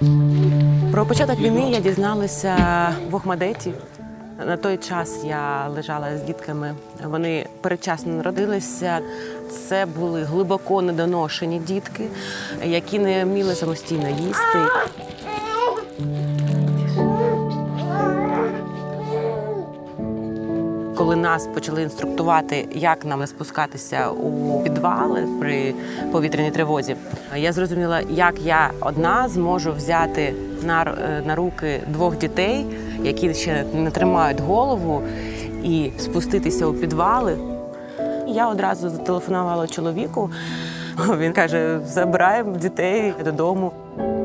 Про початок війни я дізналася в Охмадиті. На той час я лежала з дітками, вони передчасно народилися. Це були глибоко недоношені дітки, які не вміли самостійно їсти. Коли нас почали інструктувати, як нам спускатися у підвали при повітряній тривозі, я зрозуміла, як я одна зможу взяти на руки двох дітей, які ще не тримають голову, і спуститися у підвали. Я одразу зателефонувала чоловіку. Він каже, забираємо дітей додому.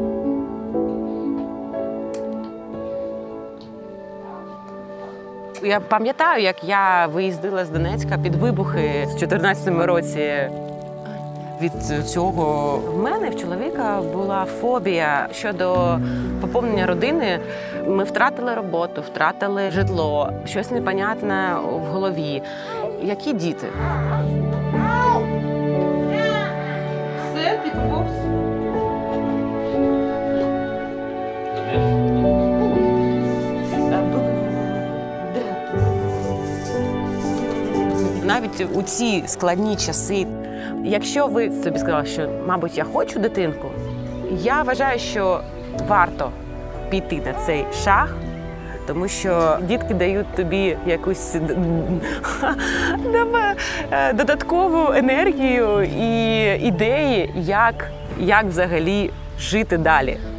Я пам'ятаю, як я виїздила з Донецька під вибухи в 2014 році. Від цього в мене, в чоловіка, була фобія щодо поповнення родини. Ми втратили роботу, втратили житло, щось непонятне в голові. Які діти? Все, ти повз. Навіть у ці складні часи, якщо ви собі сказали, що, мабуть, я хочу дитинку, я вважаю, що варто піти на цей шаг, тому що дітки дають тобі якусь додаткову енергію і ідеї, як взагалі жити далі.